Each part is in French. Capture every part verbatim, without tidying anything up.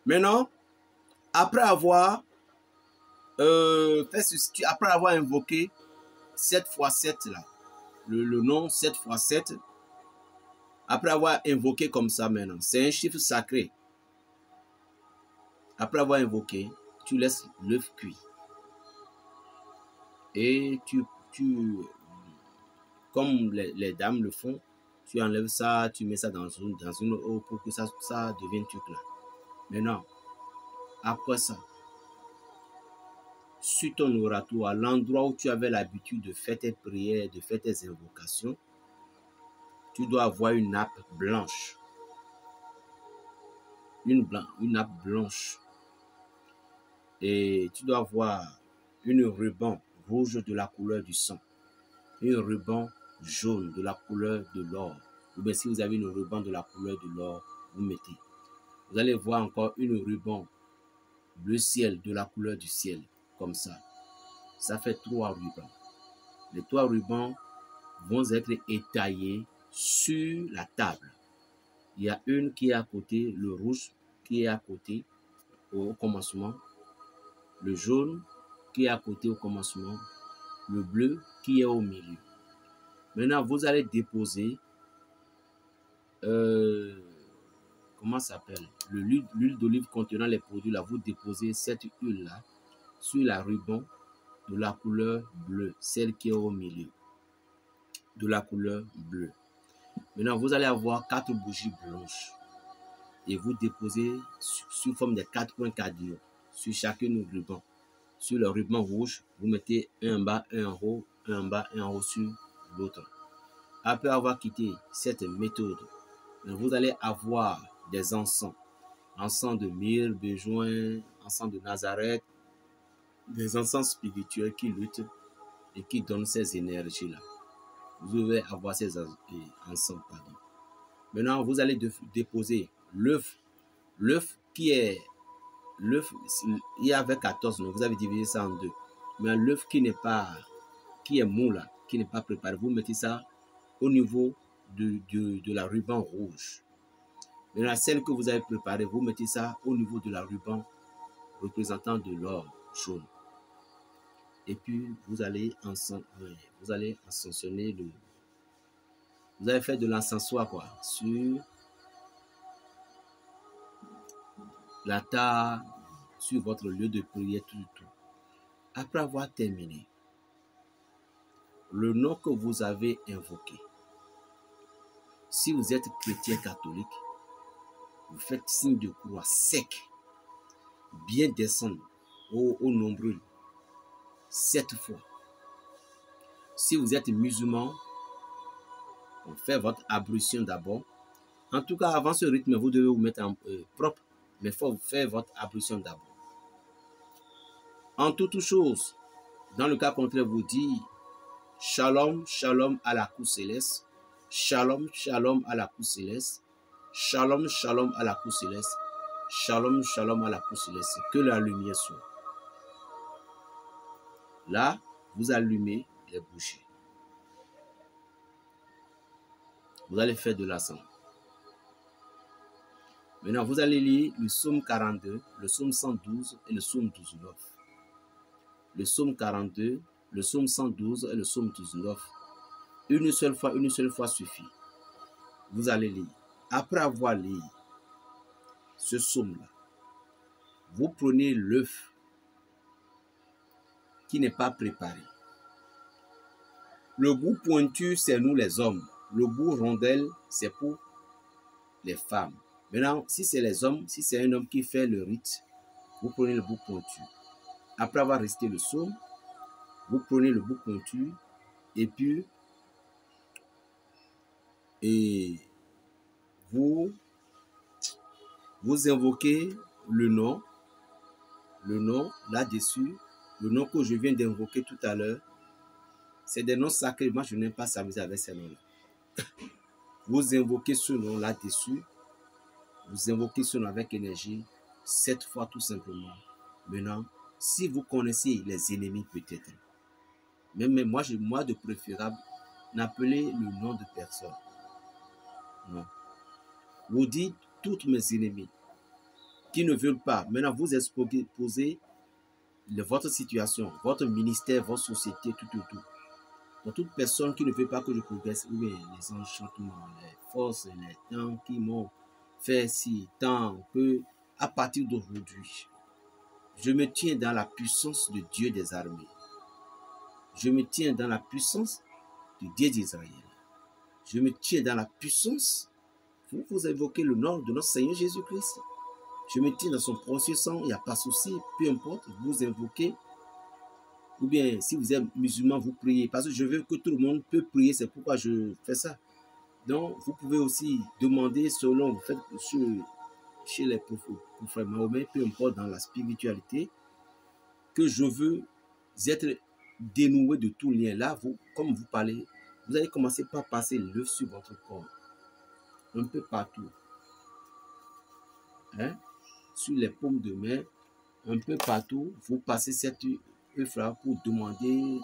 Maintenant, après avoir, euh, fait ce, après avoir invoqué sept fois sept là, le, le nom sept fois sept, après avoir invoqué comme ça maintenant, c'est un chiffre sacré. Après avoir invoqué, tu laisses l'œuf cuit. Et tu, tu comme les, les dames le font, tu enlèves ça, tu mets ça dans une, dans une eau pour que ça, ça devienne truc là. Maintenant, après ça, sur ton oratoire, l'endroit où tu avais l'habitude de faire tes prières, de faire tes invocations, tu dois avoir une nappe blanche. Une, blanc, une nappe blanche. Et tu dois avoir une ruban rouge de la couleur du sang. Une ruban jaune de la couleur de l'or. Ou bien si vous avez une ruban de la couleur de l'or, vous mettez. Vous allez voir encore une ruban bleu ciel de la couleur du ciel. Comme ça. Ça fait trois rubans. Les trois rubans vont être étaillés sur la table. Il y a une qui est à côté, le rouge qui est à côté au commencement, le jaune qui est à côté au commencement, le bleu qui est au milieu. Maintenant, vous allez déposer, euh, comment ça s'appelle, l'huile d'olive contenant les produits là, vous déposez cette huile là sur la ruban de la couleur bleue, celle qui est au milieu, de la couleur bleue. Maintenant, vous allez avoir quatre bougies blanches et vous déposez sous forme de quatre points cardinaux sur chacune ruban. Sur le ruban rouge, vous mettez un en bas, un en haut, un en bas, un en haut sur l'autre. Après avoir quitté cette méthode, vous allez avoir des encens. Encens de myrrhe, bejoin, encens de Nazareth, des encens spirituels qui luttent et qui donnent ces énergies-là. Vous devez avoir ces encens, pardon. Maintenant, vous allez déposer l'œuf. L'œuf qui est... L'œuf, il y avait quatorze, donc vous avez divisé ça en deux. Mais l'œuf qui n'est pas... qui est mou là, qui n'est pas préparé, vous mettez ça au niveau de, de, de la ruban rouge. Maintenant, celle que vous avez préparée, vous mettez ça au niveau de la ruban représentant de l'or jaune. Et puis, vous allez vous allez ascensionner le... Vous allez faire de l'encensoir, quoi, sur la table, sur votre lieu de prière, tout, tout. Après avoir terminé, le nom que vous avez invoqué, si vous êtes chrétien catholique, vous faites signe de croix sec, bien descendre au, au nombril, sept fois. Si vous êtes musulman, vous faites votre ablution d'abord. En tout cas, avant ce rythme, vous devez vous mettre en euh, propre, mais il faut faire votre ablution d'abord. En toute chose, dans le cas contraire, vous dites Shalom, shalom à la cour céleste, shalom, shalom à la cour céleste, shalom, shalom à la cour céleste, shalom, shalom à la cour céleste, que la lumière soit. Là, vous allumez les bougies. Vous allez faire de l'encens. Maintenant, vous allez lire le psaume quarante-deux, le psaume cent douze et le psaume dix-neuf. Le psaume quarante-deux, le psaume cent douze et le psaume dix-neuf. Une seule fois, une seule fois suffit. Vous allez lire. Après avoir lu ce psaume-là, vous prenez l'œuf qui n'est pas préparé. Le bout pointu, c'est nous les hommes. Le bout rondelle, c'est pour les femmes. Maintenant, si c'est les hommes, si c'est un homme qui fait le rite, vous prenez le bout pointu. Après avoir récité le psaume, vous prenez le bout pointu et puis et vous vous invoquez le nom, le nom là-dessus, le nom que je viens d'invoquer tout à l'heure. C'est des noms sacrés. Moi, je n'aime pas s'amuser avec ces noms-là. Vous invoquez ce nom là-dessus. Vous invoquez ce nom avec énergie, sept fois tout simplement. Maintenant, si vous connaissez les ennemis peut-être, même, même moi, je, moi de préférable, n'appelez le nom de personne. Non. Vous dites toutes mes ennemis. qui ne veulent pas. Maintenant, vous exposez votre situation, votre ministère, votre société, tout, tout, tout. Donc, toute personne qui ne veut pas que je progresse, ou bien les enchantements, les forces, les temps qui m'ont fait si tant que, à partir d'aujourd'hui, je me tiens dans la puissance de Dieu des armées. Je me tiens dans la puissance du Dieu d'Israël. Je me tiens dans la puissance. Vous, vous évoquez le nom de notre Seigneur Jésus-Christ. Je me tiens dans son précieux sang, il n'y a pas de souci, peu importe, vous invoquez. Ou bien, si vous êtes musulman, vous priez. Parce que je veux que tout le monde peut prier, c'est pourquoi je fais ça. Donc, vous pouvez aussi demander selon, vous faites sur, chez les prophètes Mahomet, peu importe dans la spiritualité, que je veux être dénoué de tout lien. Là, vous, comme vous parlez, vous allez commencer par passer l'œuf sur votre corps. Un peu partout. Hein? Sur les paumes de main, un peu partout, vous passez cette œuf-là pour demander.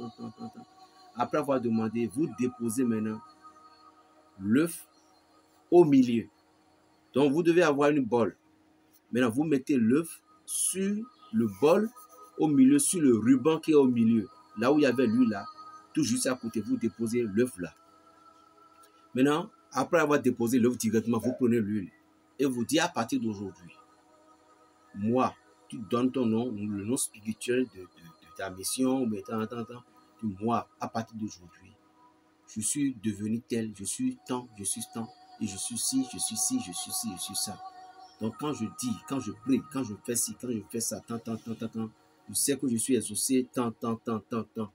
Après avoir demandé, vous déposez maintenant l'œuf au milieu. Donc, vous devez avoir une bol. Maintenant, vous mettez l'œuf sur le bol, au milieu, sur le ruban qui est au milieu. Là où il y avait l'huile, là, tout juste à côté, vous déposez l'œuf là. Maintenant, après avoir déposé l'œuf directement, vous prenez l'huile et vous dites à partir d'aujourd'hui, moi, tu donnes ton nom, le nom spirituel de, de, de ta mission, mais tant, tant, tant, moi, à partir d'aujourd'hui, je suis devenu tel, je suis tant, je suis tant, et je suis ci, je suis ci, je suis ci, je suis ça. Donc quand je dis, quand je prie, quand je fais ci, quand je fais ça, tant, tant, tant, tant, tant, je sais que je suis exaucé, tant, tant, tant, tant, tant.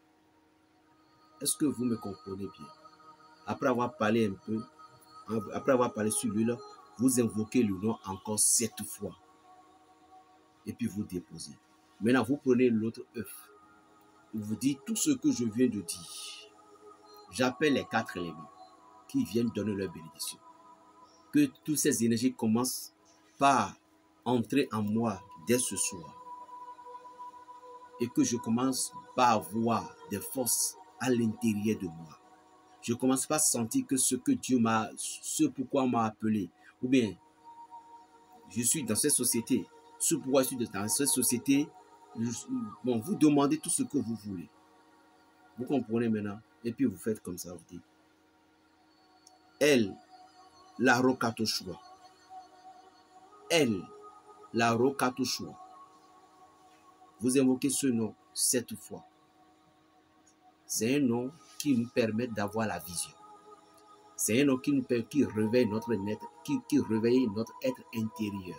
Est-ce que vous me comprenez bien? Après avoir parlé un peu, après avoir parlé sur lui-là, vous invoquez le nom encore sept fois. Et puis vous déposez. Maintenant, vous prenez l'autre œuf. Vous dites tout ce que je viens de dire. J'appelle les quatre éléments qui viennent donner leur bénédiction. Que toutes ces énergies commencent par entrer en moi dès ce soir. Et que je commence par avoir des forces à l'intérieur de moi. Je commence par sentir que ce que Dieu m'a, ce pourquoi on m'a appelé, ou bien je suis dans cette société, ce pourquoi je suis dans cette société, je, bon, vous demandez tout ce que vous voulez. Vous comprenez maintenant? Et puis vous faites comme ça, vous dites. Elle, la Rokatoshua. Elle, la Rokatoshua. Vous invoquez ce nom sept fois. C'est un nom qui nous permet d'avoir la vision. C'est un nom qui nous permet, qui réveille notre être, qui, qui réveille notre être intérieur.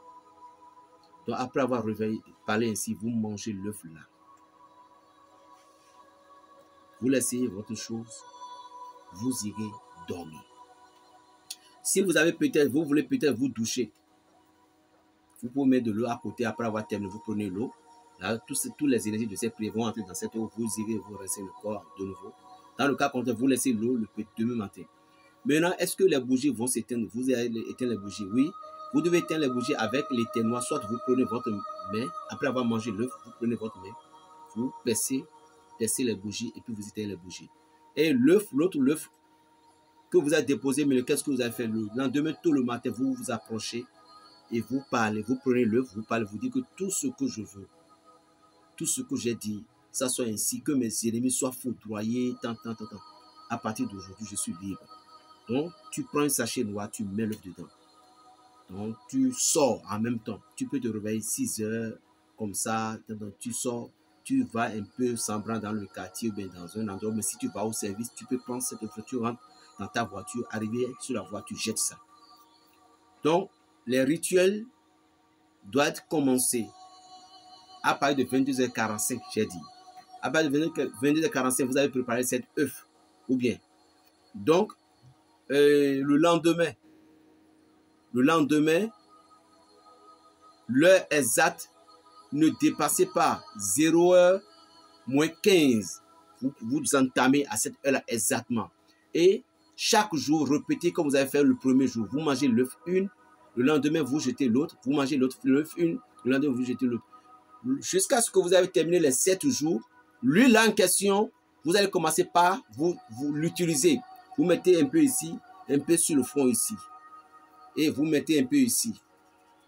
Donc après avoir réveillé, parlé ainsi, vous mangez l'œuf là. Vous laissez votre chose, vous irez dormir. Si vous avez peut-être, vous voulez peut-être vous doucher, vous pouvez mettre de l'eau à côté après avoir terminé, vous prenez l'eau. Là, tous, tous les énergies de cette prière vont entrer dans cette eau, vous irez vous rincer le corps de nouveau. Dans le cas contraire, vous laissez l'eau le demain matin. Maintenant, est-ce que les bougies vont s'éteindre? Vous allez éteindre les bougies? Oui. Vous devez éteindre les bougies avec l'éteignoir. Soit vous prenez votre main, après avoir mangé l'œuf, vous prenez votre main, vous percez, percez les bougies et puis vous éteignez les bougies. Et l'œuf, l'autre l'œuf que vous avez déposé, mais qu'est-ce que vous avez fait? Le lendemain, tôt le matin, vous vous approchez et vous parlez. Vous prenez l'œuf, vous parlez, vous dites que tout ce que je veux, tout ce que j'ai dit, ça soit ainsi, que mes ennemis soient foudroyés, tant, tant, tant, tant. À partir d'aujourd'hui, je suis libre. Donc, tu prends un sachet noir, tu mets l'œuf dedans. Donc, tu sors en même temps. Tu peux te réveiller six heures, comme ça. Donc, tu sors, tu vas un peu semblant dans le quartier ou bien dans un endroit. Mais si tu vas au service, tu peux prendre cette œuf, tu rentres dans ta voiture, arriver sur la voiture, tu jettes ça. Donc, les rituels doivent commencer à partir de vingt-deux heures quarante-cinq, j'ai dit. À partir de vingt-deux heures quarante-cinq, vous avez préparé cet œuf. Ou bien. Donc, euh, le lendemain, le lendemain, l'heure exacte, ne dépassez pas zéro heure moins quinze. Vous, vous entamez à cette heure-là exactement. Et chaque jour, répétez comme vous avez fait le premier jour. Vous mangez l'œuf une, le lendemain, vous jetez l'autre. Vous mangez l'autre l'œuf une, le lendemain, vous jetez l'autre. Jusqu'à ce que vous avez terminé les sept jours, l'huile en question, vous allez commencer par vous, vous l'utiliser. Vous mettez un peu ici, un peu sur le front ici. Et vous mettez un peu ici.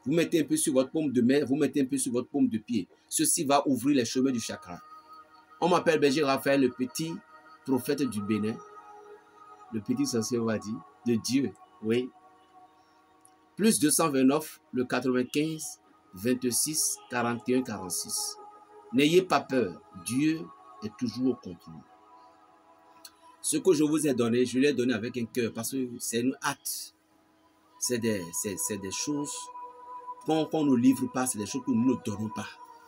Vous mettez un peu sur votre paume de main, vous mettez un peu sur votre paume de pied. Ceci va ouvrir les chemins du chakra. On m'appelle Berger Raphaël, le petit prophète du Bénin. Le petit sorcier, on va dire, de Dieu. Oui. Plus deux cent vingt-neuf, le quatre-vingt-quinze, vingt-six, quarante et un, quarante-six. N'ayez pas peur, Dieu est toujours au contrôle. Ce que je vous ai donné, je l'ai donné avec un cœur parce que c'est une hâte. C'est des, c'est, des choses qu'on qu ne livre pas, c'est des choses que nous ne donnons pas.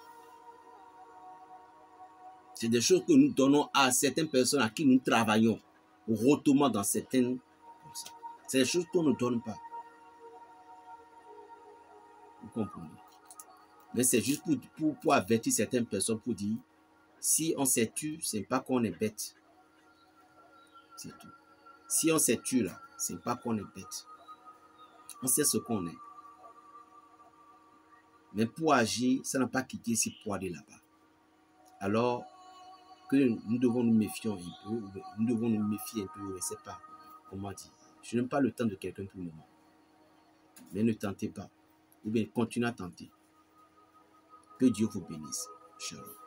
C'est des choses que nous donnons à certaines personnes à qui nous travaillons, rotement dans certaines... C'est des choses qu'on ne donne pas. Vous comprenez? Mais c'est juste pour, pour, pour avertir certaines personnes, pour dire, si on s'est tué, ce n'est pas qu'on est bête. C'est tout. Si on s'est tué là, ce n'est pas qu'on est bête. On sait ce qu'on est. Mais pour agir, ça n'a pas quitté ce poids de là-bas. Alors que nous devons nous méfier un peu, nous devons nous méfier un peu, je ne sais pas comment dire. Je n'aime pas le temps de quelqu'un pour le moment. Mais ne tentez pas. Ou bien continuez à tenter. Que Dieu vous bénisse. Shalom.